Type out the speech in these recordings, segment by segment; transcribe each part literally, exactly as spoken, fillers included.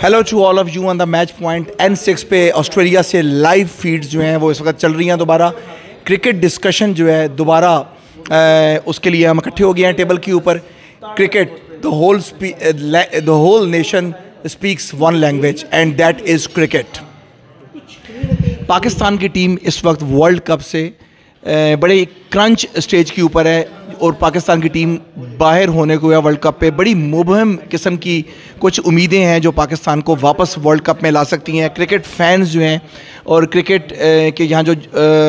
Hello to all of you on the match point N six पे Australia से live feeds जो हैं वो इस वक्त चल रही हैं। दोबारा क्रिकेट डिस्कशन जो है दोबारा उसके लिए हम इकट्ठे हो गए हैं टेबल के ऊपर। Cricket the whole the whole nation speaks one language and that is cricket. Pakistan की टीम इस वक्त वर्ल्ड कप से बड़े क्रंच स्टेज के ऊपर है और पाकिस्तान की टीम बाहर होने को या वर्ल्ड कप पे बड़ी मुबहम किस्म की कुछ उम्मीदें हैं जो पाकिस्तान को वापस वर्ल्ड कप में ला सकती हैं। क्रिकेट फैंस जो हैं और क्रिकेट के यहाँ जो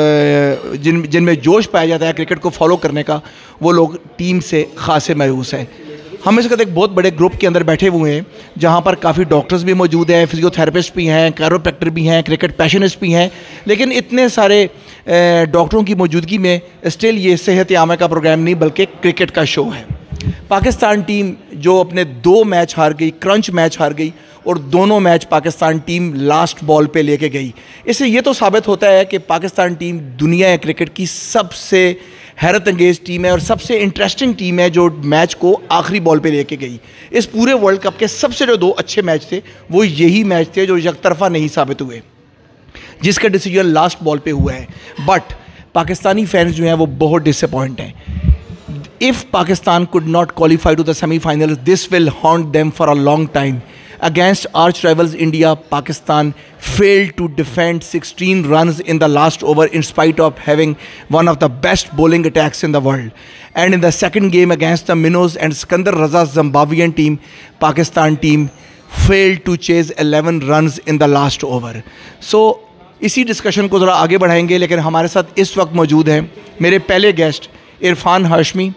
जिन जिनमें जोश पाया जाता है क्रिकेट को फॉलो करने का, वो लोग टीम से खासे मायूस हैं। हम इस वक्त एक बहुत बड़े ग्रुप के अंदर बैठे हुए हैं जहाँ पर काफ़ी डॉक्टर्स भी मौजूद हैं, फिजियोथेरेपिस्ट भी हैं, कैरोप्रैक्टर भी हैं, क्रिकेट पैशनिस्ट भी हैं। लेकिन इतने सारे डॉक्टरों की मौजूदगी में स्टिल ये सेहत आमा का प्रोग्राम नहीं बल्कि क्रिकेट का शो है। पाकिस्तान टीम जो अपने दो मैच हार गई, क्रंच मैच हार गई और दोनों match Pakistan team last ball पे लेके गई। इससे ये तो साबित होता है कि पाकिस्तान टीम दुनिया क्रिकेट की सबसे हैरत अंगेज़ टीम है और सबसे इंटरेस्टिंग टीम है जो मैच को आखिरी बॉल पे लेके गई। इस पूरे वर्ल्ड कप के सबसे जो दो अच्छे मैच थे वो यही मैच थे जो यकतरफा नहीं साबित हुए, जिसका डिसीजन लास्ट बॉल पे हुआ है। बट पाकिस्तानी फैंस जो हैं वो बहुत डिसअपॉइंट हैं। If Pakistan could not qualify to the semifinals, this will haunt them for a long time. Against arch rivals India, Pakistan failed to defend sixteen runs in the last over in spite of having one of the best bowling attacks in the world. And in the second game against the Minnows and Skandar Raza's Zimbabwean team, Pakistan team failed to chase eleven runs in the last over. So इसी discussion को ज़रा आगे बढ़ाएंगे, लेकिन हमारे साथ इस वक्त मौजूद हैं मेरे पहले guest Irfan Hashmi,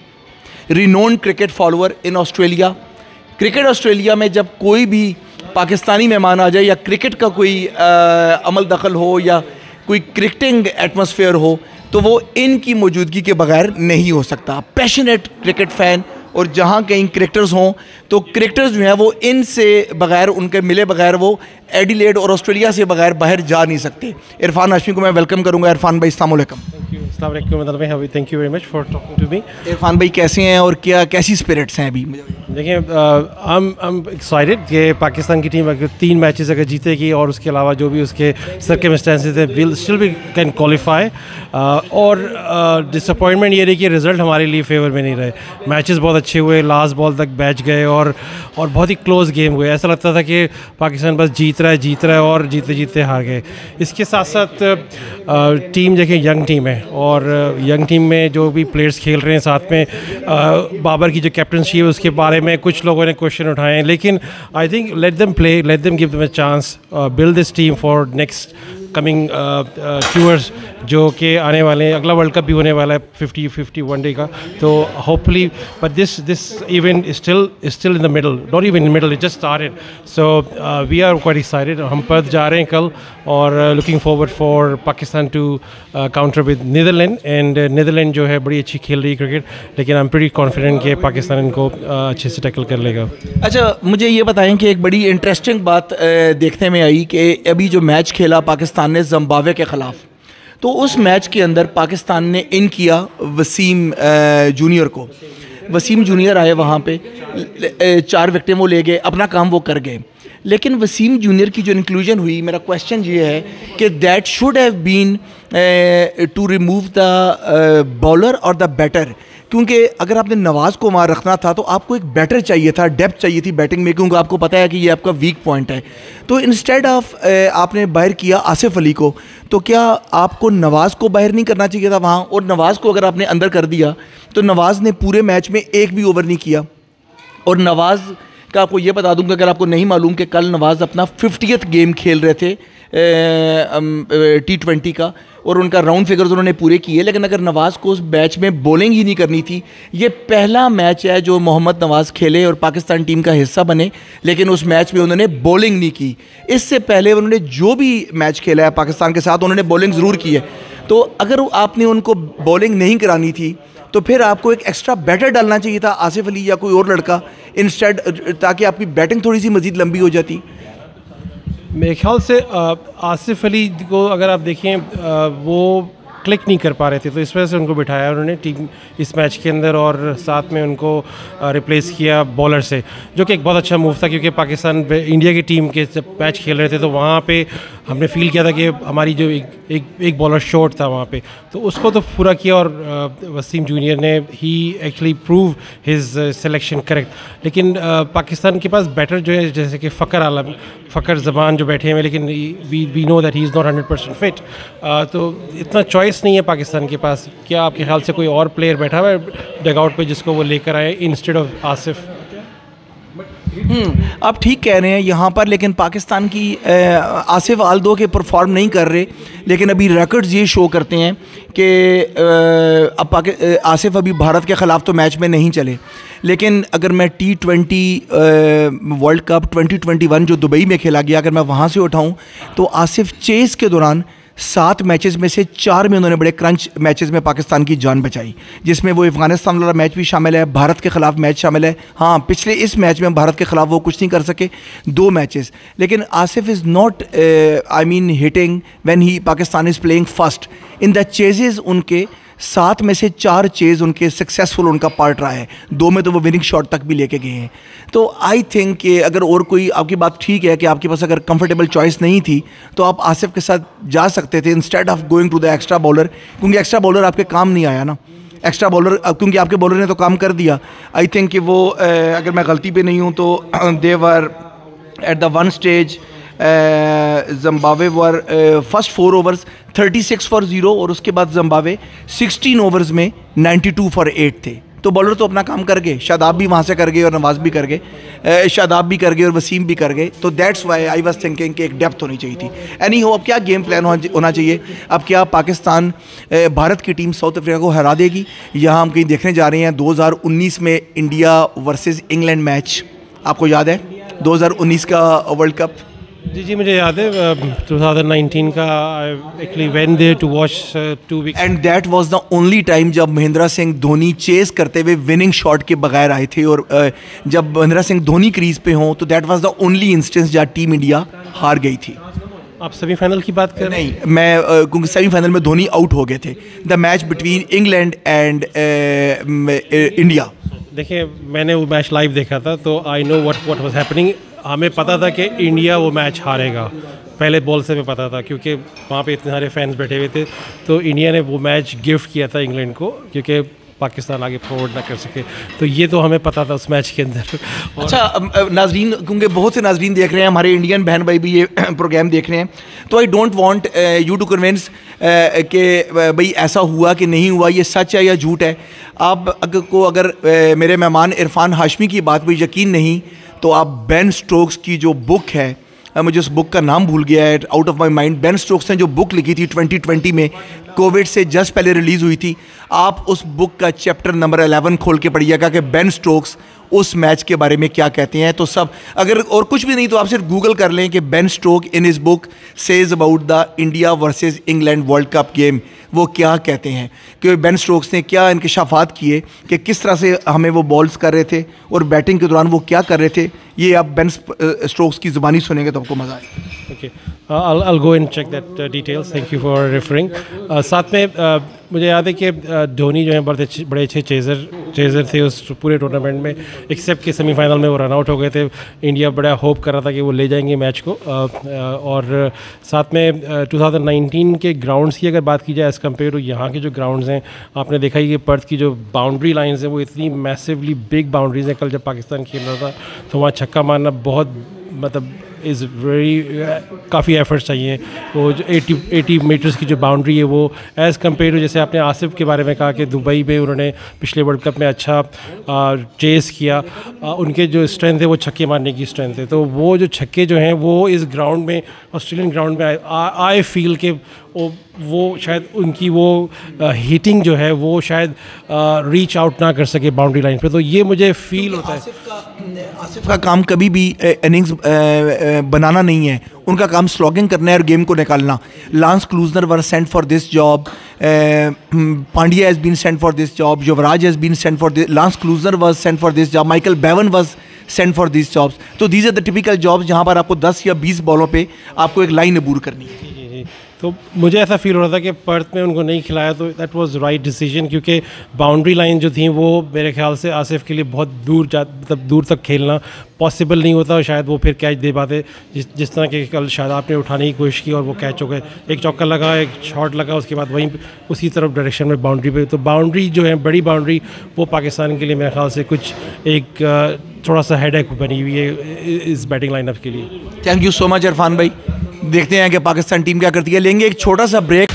renowned cricket follower in Australia. Cricket Australia में जब कोई भी पाकिस्तानी मेहमान आ जाए या क्रिकेट का कोई आ, अमल दखल हो या कोई क्रिकेटिंग एटमॉस्फेयर हो तो वो इनकी मौजूदगी के बगैर नहीं हो सकता। पैशनेट क्रिकेट फ़ैन और जहाँ कहीं क्रिकेटर्स हों तो क्रिकेटर्स जो हैं वो इनसे बगैर, उनके मिले बगैर वो एडिलेड और ऑस्ट्रेलिया से बगैर बाहर जा नहीं सकते। इरफान हाशमी को मैं वेलकम करूँगा। इरफान भाई अस्सलाम वालेकुम। Thank you very much for talking to me. Irfan भाई कैसे हैं और क्या कैसी स्पिरिट्स हैं अभी? देखिए, आई एम एक्साइटेड कि पाकिस्तान की टीम अगर तीन मैचेस अगर जीतेगी और उसके अलावा जो भी उसके सर्कमस्टेंसेस हैं विल स्टिल भी कैन क्वालिफाई। और डिसअपॉइंटमेंट ये रही कि रिज़ल्ट हमारे लिए फेवर में नहीं रहे। मैचेस बहुत अच्छे हुए, लास्ट बॉल तक बैच गए और और बहुत ही क्लोज गेम हुए। ऐसा लगता था कि पाकिस्तान बस जीत रहा है जीत रहा है और जीते जीते हार गए। इसके साथ साथ टीम देखिए यंग टीम है और यंग टीम में जो भी प्लेयर्स खेल रहे हैं साथ में, बाबर की जो कैप्टनसी है उसके बारे में कुछ लोगों ने क्वेश्चन उठाए हैं, लेकिन I think let them play, let them give them a chance, build this team for next coming tours जो कि आने वाले हैं। अगला वर्ल्ड कप भी होने वाला है फिफ्टी फिफ्टी वन डे का, तो hopefully but this this event is still still in the middle, not even in middle, it just started. So we are quite excited. हम पर्थ जा रहे हैं कल और looking forward for Pakistan to counter with Netherland. And Netherland जो है बड़ी अच्छी खेल रही है क्रिकेट, लेकिन आई एम प्रीटी कॉन्फिडेंट कि पाकिस्तान इनको uh, अच्छे से टैकल कर लेगा। अच्छा, मुझे ये बताएं कि एक बड़ी इंटरेस्टिंग बात uh, देखने में आई कि अभी जो मैच खेला पाकिस्तान ने जिम्बाब्वे के ख़िलाफ़, तो उस मैच के अंदर पाकिस्तान ने इन किया वसीम जूनियर को। वसीम जूनियर आए वहाँ पे, चार विकेटें वो ले गए, अपना काम वो कर गए। लेकिन वसीम जूनियर की जो इंक्लूजन हुई, मेरा क्वेश्चन ये है कि that should have been to remove the bowler और द बैटर, क्योंकि अगर आपने नवाज़ को वहाँ रखना था तो आपको एक बैटर चाहिए था, डेप्थ चाहिए थी बैटिंग में, क्योंकि आपको पता है कि ये आपका वीक पॉइंट है। तो इंस्टेड ऑफ आपने बाहर किया आसिफ अली को, तो क्या आपको नवाज़ को बाहर नहीं करना चाहिए था वहाँ? और नवाज़ को अगर आपने अंदर कर दिया तो नवाज़ ने पूरे मैच में एक भी ओवर नहीं किया। और नवाज़ का आपको ये बता दूँ कि अगर आपको नहीं मालूम कि कल नवाज़ अपना फिफ्टियथ गेम खेल रहे थे टी ट्वेंटी का और उनका राउंड फिगर्स उन्होंने पूरे किए, लेकिन अगर नवाज़ को उस मैच में बॉलिंग ही नहीं करनी थी। ये पहला मैच है जो मोहम्मद नवाज़ खेले और पाकिस्तान टीम का हिस्सा बने, लेकिन उस मैच में उन्होंने बॉलिंग नहीं की। इससे पहले उन्होंने जो भी मैच खेला है पाकिस्तान के साथ उन्होंने बॉलिंग ज़रूर की है। तो अगर आपने उनको बॉलिंग नहीं करानी थी तो फिर आपको एक एक्स्ट्रा बैटर डालना चाहिए था, आसिफ अली या कोई और लड़का इंस्टेड, ताकि आपकी बैटिंग थोड़ी सी मज़ीद लंबी हो जाती। मेरे ख्याल से आसिफ अली को अगर आप देखें, वो क्लिक नहीं कर पा रहे थे, तो इस वजह से उनको बिठाया उन्होंने टीम इस मैच के अंदर, और साथ में उनको रिप्लेस किया बॉलर से, जो कि एक बहुत अच्छा मूव था, क्योंकि पाकिस्तान इंडिया की टीम के जब मैच खेल रहे थे तो वहाँ पे हमने फील किया था कि हमारी जो एक एक, एक बॉलर शॉर्ट था वहाँ पे, तो उसको तो पूरा किया, और वसीम जूनियर ने ही actually prove his selection correct. लेकिन पाकिस्तान के पास बैटर जो है, जैसे कि फ़कर आलम फ़कर ज़बान जो बैठे हैं, लेकिन we we know that he is not hundred percent fit, तो इतना चॉइस नहीं है पाकिस्तान के पास। क्या आपके ख्याल से कोई और प्लेयर बैठा हुआ है डगआउट पे जिसको वो लेकर आए इंस्टेड ऑफ आसिफ? आप ठीक कह रहे हैं यहाँ पर, लेकिन पाकिस्तान की आसिफ आल्दो के परफॉर्म नहीं कर रहे, लेकिन अभी रिकॉर्ड्स ये शो करते हैं कि अब पाकि आसिफ अभी भारत के ख़िलाफ़ तो मैच में नहीं चले, लेकिन अगर मैं T twenty World Cup twenty twenty one जो दुबई में खेला गया, अगर मैं वहाँ से उठाऊँ तो आसिफ चेस के दौरान सात मैचेस में से चार में उन्होंने बड़े क्रंच मैचेस में पाकिस्तान की जान बचाई, जिसमें वो अफगानिस्तान वाला मैच भी शामिल है, भारत के ख़िलाफ़ मैच शामिल है। हाँ, पिछले इस मैच में भारत के ख़िलाफ़ वो कुछ नहीं कर सके, दो मैचेस, लेकिन Asif is not I mean hitting when he Pakistan is playing first in the chases. उनके सात में से चार चेज उनके सक्सेसफुल उनका पार्ट रहा है, दो में तो वो विनिंग शॉट तक भी लेके गए हैं। तो आई थिंक कि अगर और कोई, आपकी बात ठीक है कि आपके पास अगर कंफर्टेबल चॉइस नहीं थी तो आप आसिफ के साथ जा सकते थे instead of going to the extra bowler, क्योंकि एक्स्ट्रा बॉलर आपके काम नहीं आया ना। एक्स्ट्रा बॉलर क्योंकि आपके बॉलर ने तो काम कर दिया। आई थिंक कि वो अगर मैं गलती पे नहीं हूँ तो they were at the one stage Zimbabwe were first four overs thirty six for zero, और उसके बाद ज़िम्बाब्वे सिक्सटीन ओवर्स में नाइन्टी टू फॉर एट थे। तो बॉलर तो अपना काम कर गए, शादाब भी वहाँ से कर गए और नवाज भी कर गए, शादाब भी कर गए और वसीम भी कर गए। तो that's why I was thinking कि एक डेप्थ होनी चाहिए थी। एनी हो, अब क्या गेम प्लान होना चाहिए? अब क्या पाकिस्तान भारत की टीम साउथ अफ्रीका को हरा देगी? यहाँ हम कहीं देखने जा रहे हैं दो हज़ार उन्नीस में इंडिया वर्सेस इंग्लैंड मैच, आपको याद है दो हज़ार उन्नीस का वर्ल्ड कप? जी जी मुझे याद है टू थाउजेंड नाइनटीन का, actually when there to watch two weeks, and that was the only time जब महेंद्र सिंह धोनी चेस करते हुए विनिंग शॉट के बगैर आए थे, और जब महेंद्र सिंह धोनी क्रीज पे हों तो that was the only instance जहाँ टीम इंडिया हार गई थी। आप सेमीफाइनल की बात कर रहे हैं? नहीं, मैं क्योंकि सेमीफाइनल में धोनी आउट हो गए थे, the match between England and India. देखिए, मैंने वो मैच लाइव देखा था, तो I know what what was happening. हमें पता था कि इंडिया वो मैच हारेगा, पहले बॉल से हमें पता था, क्योंकि वहाँ पे इतने सारे फैंस बैठे हुए थे। तो इंडिया ने वो मैच गिफ्ट किया था इंग्लैंड को, क्योंकि पाकिस्तान आगे फॉरवर्ड ना कर सके, तो ये तो हमें पता था उस मैच के अंदर। अच्छा नाजरीन, क्योंकि बहुत से नाजरीन देख रहे हैं, हमारे इंडियन बहन भाई भी ये प्रोग्राम देख रहे हैं, तो I don't want you to convince कि भाई ऐसा हुआ कि नहीं हुआ, ये सच है या झूठ है। आप अगर को अगर uh, मेरे मेहमान इरफान हाशमी की बात पर यकीन नहीं तो आप बेन स्टोक्स की जो बुक है, मुझे उस बुक का नाम भूल गया है, out of my mind, Ben Stokes ने जो बुक लिखी थी ट्वेंटी ट्वेंटी में, कोविड से जस्ट पहले रिलीज़ हुई थी, आप उस बुक का चैप्टर नंबर इलेवन खोल के पढ़िएगा कि बेन स्टोक्स उस मैच के बारे में क्या कहते हैं। तो सब, अगर और कुछ भी नहीं तो आप सिर्फ गूगल कर लें कि Ben Stoke in his book says about the India versus England World Cup game, वो क्या कहते हैं, कि बेन स्टोक्स ने क्या इंकशाफात किए कि किस तरह से हमें वो बॉल्स कर रहे थे और बैटिंग के दौरान वो क्या कर रहे थे। ये आप बेन स्टोक्स की ज़ुबानी सुनेंगे तो आपको मज़ा आएगा। Okay, I'll go and check that uh, details. Thank you for referring. uh, साथ में uh, मुझे याद है कि धोनी जो है बड़े अच्छे बड़े अच्छे चेज़र चेज़र थे उस पूरे टूर्नामेंट में, एक्सेप्ट कि सेमीफाइनल में वो रन आउट हो गए थे। इंडिया बड़ा होप कर रहा था कि वो ले जाएंगे मैच को। uh, uh, और साथ में uh, टू थाउजेंड नाइनटीन के ग्राउंड्स की अगर बात की जाए एज़ कम्पेयर टू यहाँ के जो ग्राउंड्स हैं, आपने देखा ही कि पर्थ की जो बाउंड्री लाइन्स हैं वो इतनी मैसिवली बिग बाउंड्रीज हैं। कल जब पाकिस्तान खेल रहा था तो वहाँ छक्का मारना बहुत, मतलब इज़ वेरी काफ़ी एफर्ट्स चाहिए। वो जो एटी एटी मीटर्स की जो बाउंड्री है वो एज़ कम्पेयर टू, जैसे आपने आसिफ के बारे में कहा कि दुबई में उन्होंने पिछले वर्ल्ड कप में अच्छा चेस किया, आ, उनके जो स्ट्रेंथ है वो छक्के मारने की स्ट्रेंथ है। तो वो जो छक्के जो हैं वो इस ग्राउंड में, ऑस्ट्रेलियन ग्राउंड में आई फील के वो वो शायद उनकी वो हीटिंग जो है वो शायद रीच आउट ना कर सके बाउंड्री लाइन पे। तो ये मुझे फील होता है। आसिफ का आसिफ का काम कभी भी इनिंग्स बनाना नहीं है, उनका काम स्लॉगिंग करना है और गेम को निकालना। Lance Klusener were sent for this job, Pandya has been sent for this job, Yuvraj has been sent for this, Lance Klusener was sent for this job, Michael Bevan was sent for this jobs. तो these are the typical jobs जहाँ पर आपको दस या बीस बॉलों पे आपको एक लाइन अबूर करनी है। तो मुझे ऐसा फील हो रहा था कि पर्थ में उनको नहीं खिलाया तो दैट वाज राइट डिसीजन, क्योंकि बाउंड्री लाइन जो थी वो मेरे ख्याल से आसिफ के लिए बहुत दूर जा मतलब दूर तक खेलना पॉसिबल नहीं होता, और शायद वो फिर कैच दे पाते जिस जिस तरह के कल शायद आपने उठाने की कोशिश की और वो कैच हो गए। एक चौका लगा, एक शॉट लगा, उसके बाद वहीं उसी तरफ डायरेक्शन में बाउंड्री पे, तो बाउंड्री जो है बड़ी बाउंड्री वो पाकिस्तान के लिए मेरे ख्याल से कुछ एक थोड़ा सा हेडेक बनी हुई है इस बैटिंग लाइनअप के लिए। Thank you so much Irfan भाई। देखते हैं कि पाकिस्तान टीम क्या करती है। लेंगे एक छोटा सा break.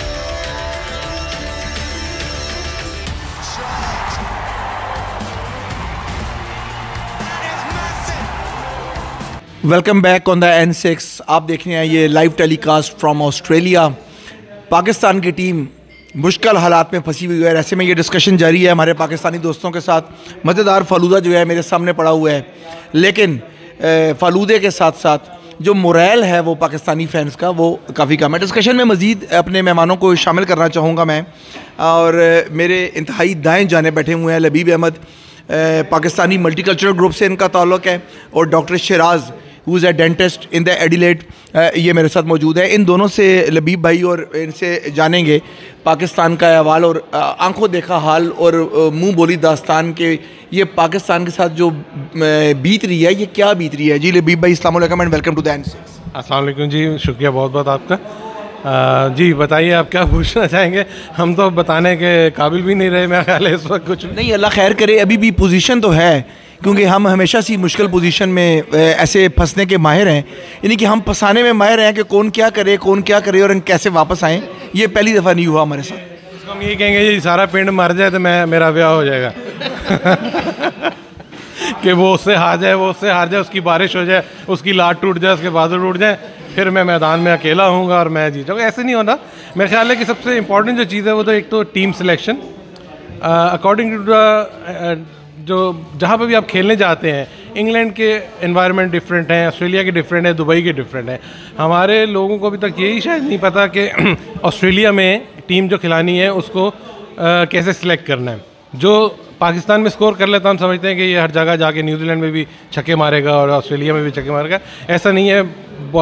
Welcome back on the N six. आप देख रहे हैं ये live telecast from Australia. Pakistan की टीम मुश्किल हालात में फंसी हुई है। ऐसे में ये डिस्कशन जारी है हमारे पाकिस्तानी दोस्तों के साथ। मज़ेदार फालूदा जो है मेरे सामने पड़ा हुआ है, लेकिन फालूदे के साथ साथ जो मोरल है वो पाकिस्तानी फैंस का वो काफ़ी कम है। डिस्कशन में मज़ीद अपने मेहमानों को शामिल करना चाहूँगा मैं, और मेरे इंतहाई दाएँ जाने बैठे हुए हैं लबीब अहमद, पाकिस्तानी मल्टीकल्चरल ग्रुप से इनका ताल्लुक़ है, और doctor Shiraz who is a dentist in the Adelaide, ये मेरे साथ मौजूद है। इन दोनों से लबीब भाई और इनसे जानेंगे पाकिस्तान का अहवाल और आंखों देखा हाल और मुंह बोली दास्तान के ये पाकिस्तान के साथ जो बीत रही है ये क्या बीत रही है। जी लबीब भाई, अस्सलाम वालेकुम and welcome to the N six. अस्सलाम वालेकुम जी, शुक्रिया बहुत बहुत आपका। आ, जी बताइए आप क्या पूछना चाहेंगे। हम तो बताने के काबिल भी नहीं रहे मेरा ख्याल है इस वक्त कुछ नहीं। अल्लाह खैर करे, अभी भी पोजीशन तो है, क्योंकि हम हमेशा सी मुश्किल पोजीशन में ऐसे फंसने के माहिर हैं, यानी कि हम फंसाने में माहिर हैं कि कौन क्या करे कौन क्या करे और कैसे वापस आएँ। ये पहली दफ़ा नहीं हुआ हमारे साथ। इसको हम ये कहेंगे जी सारा पिंड मर जाए तो मैं मेरा ब्याह हो जाएगा कि वो उससे हार जाए वो उससे हार जाए, उसकी बारिश हो जाए, उसकी लाट टूट जाए, उसके बादल टूट जाए, फिर मैं मैदान में अकेला हूँगा और मैं जीत जाऊँगा। ऐसे नहीं होना। मेरे ख्याल है कि सबसे इम्पॉर्टेंट जो चीज़ है वो तो एक तो टीम सिलेक्शन अकॉर्डिंग टू जो जहाँ पर भी आप खेलने जाते हैं। इंग्लैंड के एनवायरनमेंट डिफरेंट हैं, ऑस्ट्रेलिया के डिफरेंट है, दुबई के डिफरेंट हैं। हमारे लोगों को अभी तक यही शायद नहीं पता कि ऑस्ट्रेलिया में टीम जो खिलानी है उसको आ, कैसे सिलेक्ट करना है। जो पाकिस्तान में स्कोर कर लेता हम समझते हैं कि ये हर जगह जाके न्यूजीलैंड में भी छक्के मारेगा और ऑस्ट्रेलिया में भी छक्के मारेगा। ऐसा नहीं है।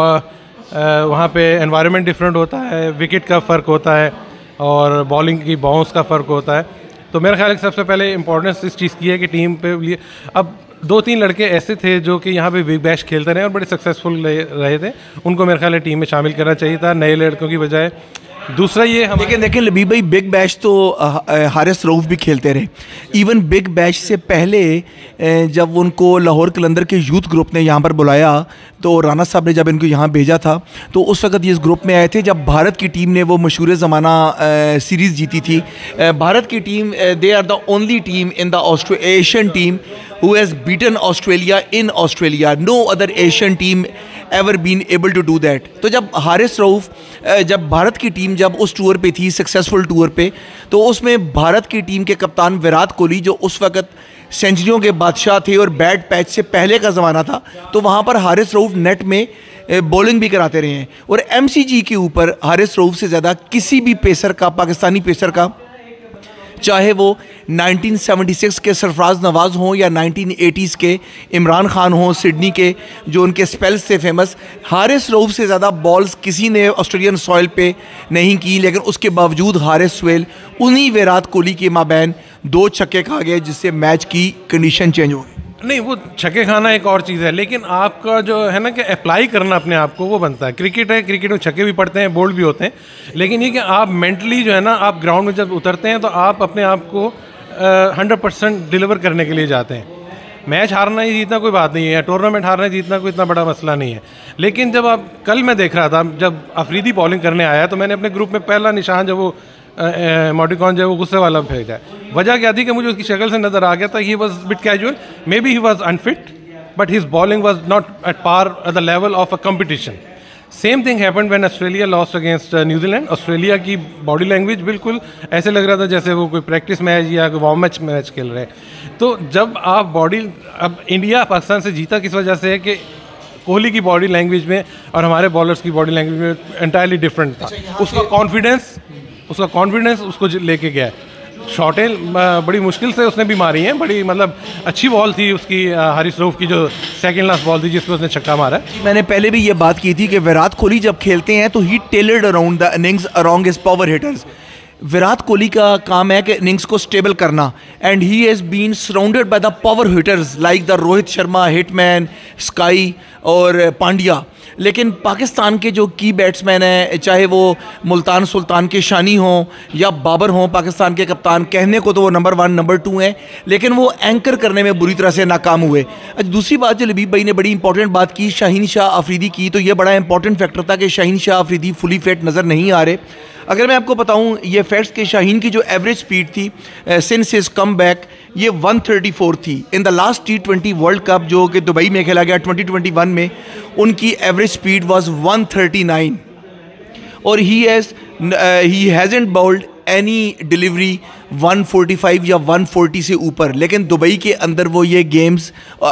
वहाँ पे एनवायरनमेंट डिफरेंट होता है, विकेट का फ़र्क होता है और बॉलिंग की बाउंस का फ़र्क होता है। तो मेरा ख्याल है कि सबसे पहले इंपॉर्टेंस इस चीज़ की है कि टीम पे लिए अब दो तीन लड़के ऐसे थे जो कि यहाँ पे बिग बैश खेलते रहे और बड़े सक्सेसफुल रहे थे, उनको मेरे ख्याल है टीम में शामिल करना चाहिए था नए लड़कों की बजाय। दूसरा ये हम लेकिन देखें लबीब भाई, बिग बैश तो हारिस रऊफ भी खेलते रहे। इवन बिग बैश से पहले जब उनको लाहौर कलंदर के यूथ ग्रुप ने यहाँ पर बुलाया तो राना साहब ने जब इनको यहाँ भेजा था तो उस वक्त ये इस ग्रुप में आए थे जब भारत की टीम ने वो मशहूर ज़माना सीरीज़ जीती थी। भारत की team, they are the only team in the Asian team who has beaten Australia in Australia. No other Asian team ever been able to do that. तो जब हारिस रऊफ जब भारत की टीम जब उस टूर पे थी, सक्सेसफुल टूर पे, तो उसमें भारत की टीम के कप्तान विराट कोहली जो उस वक्त सेंचुरियों के बादशाह थे और बैट पैच से पहले का ज़माना था, तो वहाँ पर हारिस रऊफ नेट में बॉलिंग भी कराते रहे हैं। और एमसीजी के ऊपर हारिस रऊफ से ज़्यादा किसी भी पेसर का, पाकिस्तानी पेसर का, चाहे वो नाइनटीन सेवेंटी सिक्स के सरफराज नवाज़ हों या नाइनटीन एटीज़ के इमरान खान हों सिडनी के, जो उनके स्पेल्स से फेमस, हारिस रऊफ से ज़्यादा बॉल्स किसी ने ऑस्ट्रेलियन सॉइल पे नहीं की। लेकिन उसके बावजूद हारिस सुहेल उन्हीं विराट कोहली के माबैन दो छक्के खा गए जिससे मैच की कंडीशन चेंज हो गई। नहीं, वो छक्के खाना एक और चीज़ है, लेकिन आपका जो है ना कि अप्लाई करना अपने आप को वो बनता है। क्रिकेट है, क्रिकेट में छक्के भी पड़ते हैं, बोल्ड भी होते हैं, लेकिन ये कि आप मेंटली जो है ना आप ग्राउंड में जब उतरते हैं तो आप अपने आप को हंड्रेड परसेंट डिलीवर करने के लिए जाते हैं। मैच हारना ही जीतना कोई बात नहीं है, या टूर्नामेंट हारना जीतना कोई इतना बड़ा मसला नहीं है। लेकिन जब आप कल मैं देख रहा था जब अफरीदी बॉलिंग करने आया तो मैंने अपने ग्रुप में पहला निशान जब वो मॉडिकॉन जो है वो गुस्से वाला भेजा है। वजह क्या थी कि मुझे उसकी शक्ल से नज़र आ गया था he was bit casual, maybe he was unfit, but his bowling was not at par at the level of a competition. Same thing happened when Australia lost against New Zealand. Australia की body language बिल्कुल ऐसे लग रहा था जैसे वो कोई practice match या कोई वार्म मैच मैच खेल रहे हैं। तो जब आप बॉडी, अब इंडिया पाकिस्तान से जीता किस वजह से है कि कोहली की बॉडी लैंग्वेज में और हमारे बॉलर्स की बॉडी लैंग्वेज में एंटायरली डिफरेंट था। उसका कॉन्फिडेंस उसका कॉन्फिडेंस उसको लेके गया। शॉटें बड़ी मुश्किल से उसने भी मारी हैं, बड़ी मतलब अच्छी बॉल थी उसकी, हारिस रऊफ की जो सेकंड लास्ट बॉल थी जिसमें उसने छक्का मारा। मैंने पहले भी ये बात की थी कि विराट कोहली जब खेलते हैं तो he tailored around the innings around his power hitters. Virat Kohli का काम है कि इनिंग्स को स्टेबल करना, and he has been surrounded by the power hitters like the Rohit Sharma, hitman, SKY और पांड्या। लेकिन पाकिस्तान के जो की बैट्समैन हैं, चाहे वो मुल्तान सुल्तान के शानी हों या बाबर हों, पाकिस्तान के कप्तान, कहने को तो वो नंबर वन नंबर टू हैं, लेकिन वो एंकर करने में बुरी तरह से नाकाम हुए। अच्छा, दूसरी बात जो लबीब भाई ने बड़ी इंपॉर्टेंट बात की शाहीन शाह अफरीदी की, तो ये बड़ा इंपॉर्टेंट फैक्टर था कि शाहीन शाह अफरीदी फुली फिट नज़र नहीं आ रहे। अगर मैं आपको बताऊं ये फैक्ट्स कि शाहीन की जो एवरेज स्पीड थी सिंस हिज कम बैक ये वन थर्टी फोर थी। In the last T twenty World Cup जो कि दुबई में खेला गया ट्वेंटी ट्वेंटी वन में, उनकी average speed was one thirty nine, और he has he hasn't bowled any delivery one forty five या वन फोर्टी से ऊपर, लेकिन दुबई के अंदर वो ये गेम्स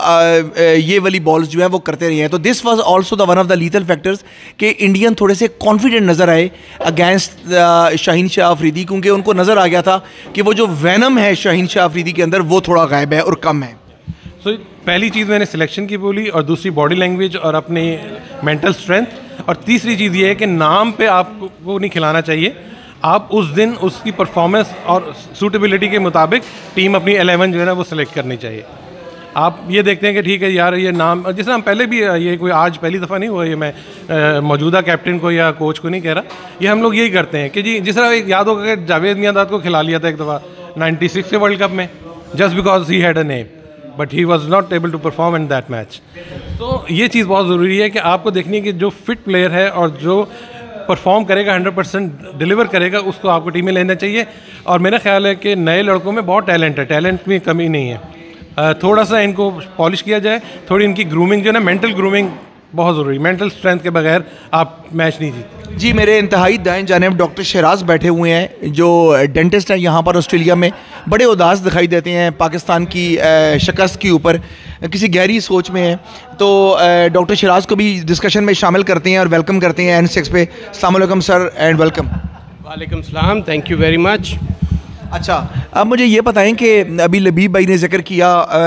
ये वाली बॉल्स जो है वो करते रहे हैं। तो this was also the one of the lethal factors कि इंडियन थोड़े से कॉन्फिडेंट नज़र आए अगेंस्ट शाहीन शाह अफरीदी, क्योंकि उनको नज़र आ गया था कि वो जो वैनम है शाहीन शाह अफरीदी के अंदर वो थोड़ा गायब है और कम है। सो so, पहली चीज़ मैंने सिलेक्शन की बोली, और दूसरी बॉडी लैंग्वेज और अपनी मेंटल स्ट्रेंथ, और तीसरी चीज़ ये है कि नाम पे आपको नहीं खिलाना चाहिए। आप उस दिन उसकी परफॉर्मेंस और सूटेबिलिटी के मुताबिक टीम अपनी एलेवन जो है ना वो सिलेक्ट करनी चाहिए। आप ये देखते हैं कि ठीक है यार ये नाम, जैसे हम पहले भी, ये कोई आज पहली दफ़ा नहीं हुआ, ये मैं मौजूदा कैप्टन को या कोच को नहीं कह रहा, ये हम लोग यही करते हैं कि जी जिस तरह एक याद होगा कि जावेद मियांदाद को खिला लिया था एक दफ़ा नाइन्टी सिक्स के वर्ल्ड कप में, just because he had a name, but he was not able to perform in that match. तो ये चीज़ बहुत ज़रूरी है कि आपको देखनी है कि जो फिट प्लेयर है और जो परफॉर्म करेगा, हंड्रेड परसेंट डिलीवर करेगा, उसको आपको टीम में लेना चाहिए। और मेरा ख्याल है कि नए लड़कों में बहुत टैलेंट है, टैलेंट में कमी नहीं है। थोड़ा सा इनको पॉलिश किया जाए, थोड़ी इनकी ग्रूमिंग जो है ना, मेंटल ग्रूमिंग बहुत ज़रूरी, मेंटल स्ट्रेंथ के बगैर आप मैच नहीं जीतते। जी, मेरे इंतहाई दाएं जानिब डॉक्टर शहराज बैठे हुए हैं जो डेंटिस्ट हैं यहाँ पर ऑस्ट्रेलिया में। बड़े उदास दिखाई देते हैं पाकिस्तान की शिकस्त के ऊपर, किसी गहरी सोच में है। तो डॉक्टर शहराज को भी डिस्कशन में शामिल करते हैं और वेलकम करते हैं एन सिक्स पे। अस्सलाम वालेकुम सर एंड वेलकम। वालेकुम सलाम, थैंक यू वेरी मच। अच्छा, अब मुझे ये बताएं कि अभी लबीब भाई ने जिक्र किया आ,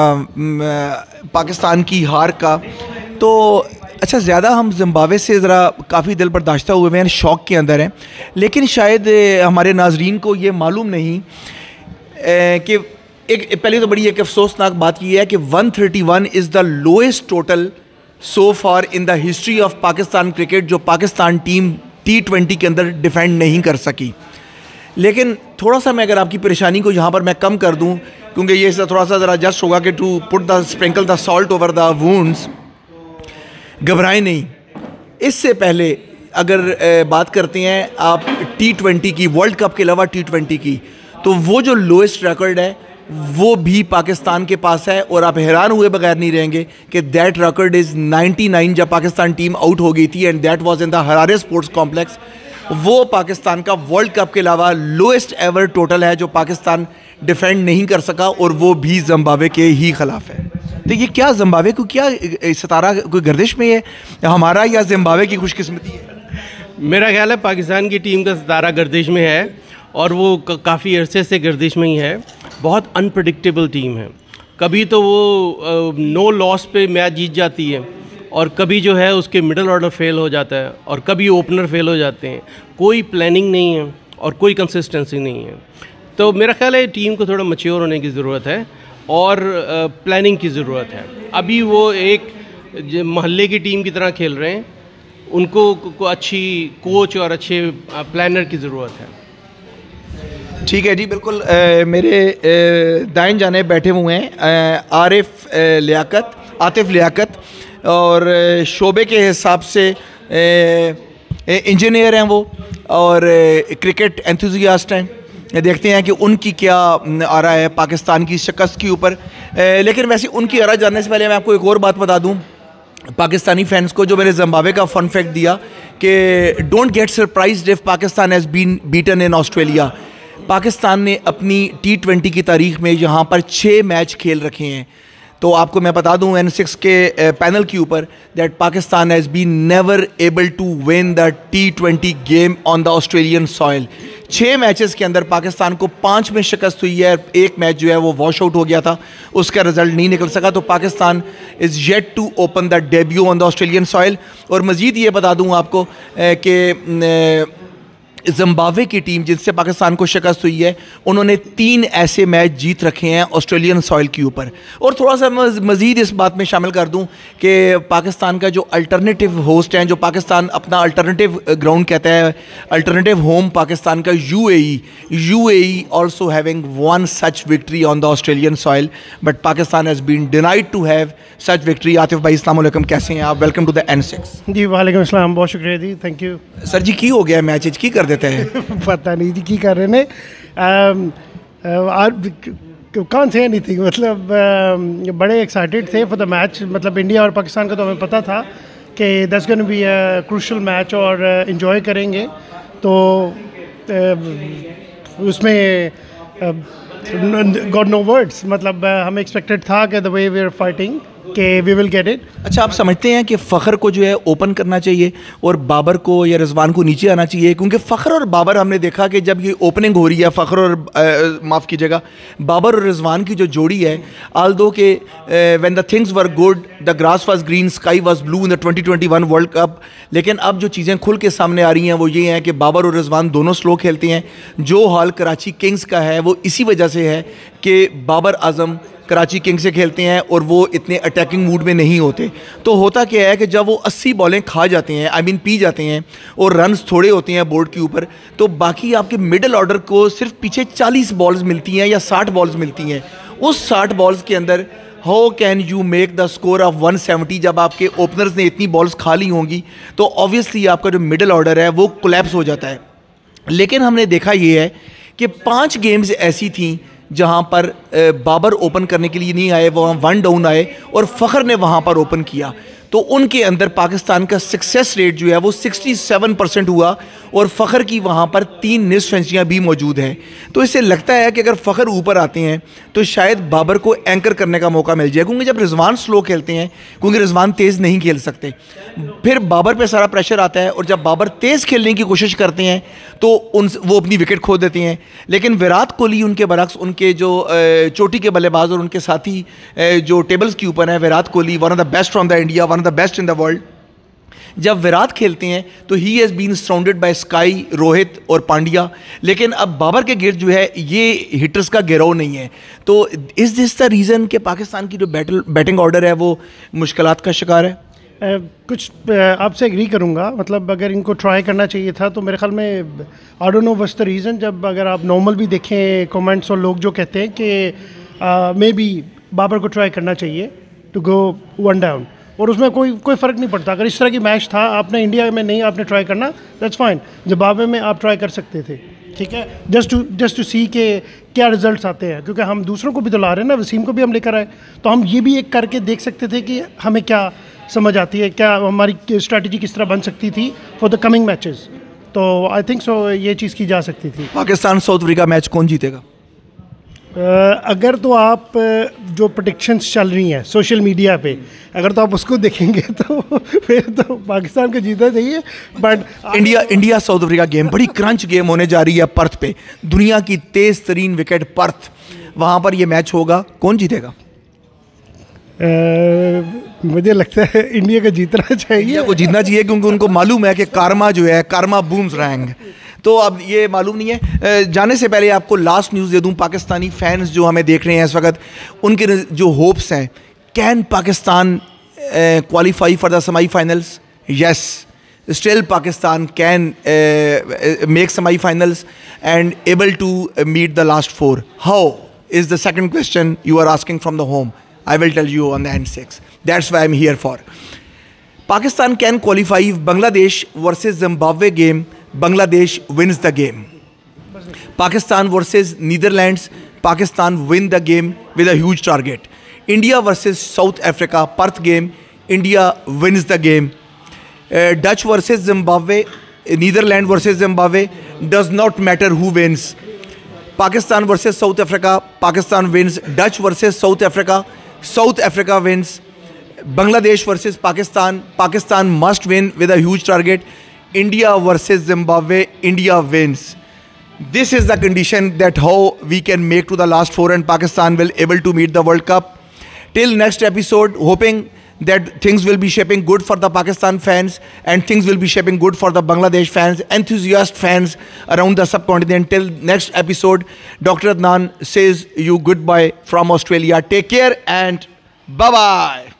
पाकिस्तान की हार का, तो अच्छा ज़्यादा हम ज़िम्बाब्वे से ज़रा काफ़ी दिल बर्दाश्ता हुए हैं, शौक़ के अंदर हैं, लेकिन शायद हमारे नाजरीन को ये मालूम नहीं कि एक पहले तो बड़ी एक अफसोसनाक बात यह है कि one thirty one is the lowest total so far in the history of Pakistan cricket, जो पाकिस्तान टीम टी ट्वेंटी के अंदर डिफेंड नहीं कर सकी। लेकिन थोड़ा सा मैं अगर आपकी परेशानी को यहाँ पर मैं कम कर दूँ, क्योंकि ये थोड़ा सा ज़रा जस्ट होगा कि to put the sprinkle the salt over the wounds, घबराएं नहीं। इससे पहले अगर बात करते हैं आप टी ट्वेंटी की, वर्ल्ड कप के अलावा टी ट्वेंटी की, तो वो जो लोएस्ट रिकॉर्ड है वो भी पाकिस्तान के पास है, और आप हैरान हुए बगैर नहीं रहेंगे कि that record is ninety nine, जब पाकिस्तान टीम आउट हो गई थी, and that was in the Harare sports complex. वो पाकिस्तान का वर्ल्ड कप के अलावा लोएस्ट एवर टोटल है जो पाकिस्तान डिफेंड नहीं कर सका, और वो भी ज़िम्बाब्वे के ही ख़िलाफ़ है। तो ये क्या ज़िम्बाब्वे को क्या सितारा कोई गर्दिश में है हमारा, या ज़िम्बाब्वे की खुशकिस्मती है? मेरा ख्याल है पाकिस्तान की टीम का सितारा गर्दिश में है, और वो काफ़ी अरसे से गर्दिश में ही है। बहुत अनप्रडिक्टेबल टीम है, कभी तो वो नो लॉस पे मैच जीत जाती है, और कभी जो है उसके मिडल ऑर्डर फेल हो जाता है, और कभी ओपनर फेल हो जाते हैं। कोई प्लानिंग नहीं है और कोई कंसिस्टेंसी नहीं है। तो मेरा ख्याल है टीम को थोड़ा मैच्योर होने की ज़रूरत है और प्लानिंग की ज़रूरत है। अभी वो एक मोहल्ले की टीम की तरह खेल रहे हैं, उनको को अच्छी कोच और अच्छे प्लानर की ज़रूरत है। ठीक है जी, बिल्कुल। आ, मेरे दाएं जाने बैठे हुए हैं आरिफ लियाकत, आतिफ लियाकत, और शोबे के हिसाब से इंजीनियर हैं वो, और क्रिकेट एंथुजियास्ट हैं। देखते हैं कि उनकी क्या आ रहा है पाकिस्तान की शिकस्त के ऊपर। लेकिन वैसे उनकी आरा जानने से पहले मैं आपको एक और बात बता दूं पाकिस्तानी फैंस को, जो मैंने ज़िम्बाब्वे का फन फैक्ट दिया कि don't get surprised if Pakistan has been beaten in Australia. Pakistan ने अपनी टी ट्वेंटी की तारीख में यहाँ पर छः मैच खेल रखे हैं, तो आपको मैं बता दूं एन सिक्स के पैनल के ऊपर that Pakistan has been never able to win the T twenty game on the Australian soil. छः मैचेस के अंदर पाकिस्तान को पाँच में शिकस्त हुई है, एक मैच जो है वो वॉश आउट हो गया था, उसका रिजल्ट नहीं निकल सका। तो Pakistan is yet to open the debut on the Australian soil. और मज़ीद ये बता दूं आपको कि जिम्बाब्वे की टीम जिससे पाकिस्तान को शिकस्त हुई है, उन्होंने तीन ऐसे मैच जीत रखे हैं ऑस्ट्रेलियन सॉइल के ऊपर। और थोड़ा सा मज़ीद इस बात में शामिल कर दूं कि पाकिस्तान का जो अल्टरनेटिव होस्ट हैं, जो पाकिस्तान अपना अल्टरनेटिव ग्राउंड कहता है, अल्टरनेटिव होम पाकिस्तान का UAE, UAE also having one such victory on the Australian soil, but Pakistan has been denied to have such victory. Atif भाई अस्सलाम वालेकुम, कैसे हैं आप? Welcome to the N six. जी वालेकुम अस्सलाम, बहुत शुक्रिया जी, थैंक यू सर जी। की हो गया मैच की कर देते हैं पता नहीं जी की कर रहे ने, कौन से एनीथिंग, मतलब uh, बड़े एक्साइटेड थे फॉर द मैच। मतलब इंडिया और पाकिस्तान का तो हमें पता था कि that's going to be a crucial match और इन्जॉय uh, करेंगे। तो uh, उसमें गॉड नो वर्ड्स, मतलब uh, हमें एक्सपेक्टेड था कि the way we are fighting कि वी विल गेट इट। अच्छा, आप समझते हैं कि फ़खर को जो है ओपन करना चाहिए और बाबर को या रिजवान को नीचे आना चाहिए? क्योंकि फ़खर और बाबर हमने देखा कि जब ये ओपनिंग हो रही है, फ़खर और माफ़ कीजिएगा बाबर और रिजवान की जो जोड़ी है, आल दो के when the things were good the grass was green sky was blue in the twenty twenty one world cup, लेकिन अब जो चीज़ें खुल के सामने आ रही हैं वो ये हैं कि बाबर और रिजवान दोनों स्लो खेलते हैं। जो हाल कराची किंग्स का है वो इसी वजह से है कि बाबर आजम कराची किंग्स से खेलते हैं और वो इतने अटैकिंग मूड में नहीं होते। तो होता क्या है कि जब वो अस्सी बॉलें खा जाते हैं, आई मीन पी जाते हैं, और रन्स थोड़े होते हैं बोर्ड के ऊपर, तो बाकी आपके मिडिल ऑर्डर को सिर्फ पीछे चालीस बॉल्स मिलती हैं या साठ बॉल्स मिलती हैं। उस साठ बॉल्स के अंदर how can you make the score of one seventy? जब आपके ओपनर्स ने इतनी बॉल्स खा ली होंगी तो ऑब्वियसली आपका जो मिडिल ऑर्डर है वो कोलैप्स हो जाता है। लेकिन हमने देखा ये है कि पाँच गेम्स ऐसी थी जहां पर बाबर ओपन करने के लिए नहीं आए, वहाँ वन डाउन आए और फ़खर ने वहाँ पर ओपन किया, तो उनके अंदर पाकिस्तान का सक्सेस रेट जो है वो सड़सठ परसेंट हुआ और फ़खर की वहाँ पर तीन निस्फ सेंचुरियाँ भी मौजूद हैं। तो इससे लगता है कि अगर फ़खर ऊपर आते हैं तो शायद बाबर को एंकर करने का मौका मिल जाए, क्योंकि जब रिजवान स्लो खेलते हैं, क्योंकि रिजवान तेज़ नहीं खेल सकते, फिर बाबर पे सारा प्रेशर आता है, और जब बाबर तेज़ खेलने की कोशिश करते हैं तो उन वो अपनी विकेट खो देते हैं। लेकिन विराट कोहली उनके बरक्स, उनके जो चोटी के बल्लेबाज और उनके साथी जो टेबल्स के ऊपर हैं, Virat Kohli one of the best from the India, one of the best in the world, जब विराट खेलते हैं तो he has been surrounded by Sky, Rohit और पांड्या। लेकिन अब बाबर के गिर्द जो है ये हिटर्स का गिरोह नहीं है। तो इज़ दिस द रीज़न कि पाकिस्तान की जो बैटल बैटिंग ऑर्डर है वो मुश्किलात का शिकार है? Uh, कुछ uh, आपसे एग्री करूँगा, मतलब अगर इनको ट्राई करना चाहिए था तो मेरे ख्याल में I don't know what's the reason. जब अगर आप नॉर्मल भी देखें कमेंट्स और लोग जो कहते हैं कि मे बी बाबर को ट्राई करना चाहिए टू गो वन डाउन, और उसमें कोई कोई फ़र्क नहीं पड़ता। अगर इस तरह की मैच था, आपने इंडिया में नहीं आपने ट्राई करना, दैट्स फाइन। जिम्बाब्वे में आप ट्राई कर सकते थे, ठीक है, just to just to see के क्या रिजल्ट्स आते हैं, क्योंकि हम दूसरों को भी तो ला रहे हैं ना, वसीम को भी हम लेकर आए, तो हम ये भी एक करके देख सकते थे कि हमें क्या समझ आती है, क्या हमारी स्ट्रैटेजी किस तरह बन सकती थी फॉर द कमिंग मैचेस। तो आई थिंक सो ये चीज़ की जा सकती थी। पाकिस्तान साउथ अफ्रीका मैच कौन जीतेगा? Uh, अगर तो आप uh, जो प्रेडिक्शंस चल रही हैं सोशल मीडिया पे, अगर तो आप उसको देखेंगे तो फिर तो पाकिस्तान को जीतना चाहिए। But India India South Africa game बड़ी क्रंच गेम होने जा रही है पर्थ पे, दुनिया की तेज़ तरीन विकेट पर्थ, वहाँ पर ये मैच होगा, कौन जीतेगा? uh, मुझे लगता है इंडिया को जीतना चाहिए। इंडिया को जीतना चाहिए क्योंकि उनको मालूम है कि कारमा जो है, कारमा बूम्स रैंग। तो अब ये मालूम नहीं है। जाने से पहले आपको लास्ट न्यूज़ दे दूं, पाकिस्तानी फैंस जो हमें देख रहे हैं इस वक्त, उनके जो होप्स हैं, can Pakistan qualify for the semifinals? Yes, still Pakistan can make semifinals and able to meet the last four. How is the second question you are asking from the home? I will tell you on the end six. That's why I'm here for. Pakistan can qualify if Bangladesh versus Zimbabwe game, Bangladesh wins the game. Pakistan versus Netherlands, Pakistan win the game with a huge target. India versus South Africa, Perth game, India wins the game. Uh, Dutch versus Zimbabwe, Netherlands versus Zimbabwe, does not matter who wins. Pakistan versus South Africa, Pakistan wins. Dutch versus South Africa, South Africa wins. Bangladesh versus Pakistan. Pakistan must win with a huge target. India versus Zimbabwe. India wins. This is the condition that how we can make to the last four and Pakistan will able to meet the World Cup. Till next episode, hoping that things will be shaping good for the Pakistan fans and things will be shaping good for the Bangladesh fans, enthusiast fans around the subcontinent. Till next episode, Doctor Adnan says you goodbye from Australia. Take care and bye-bye.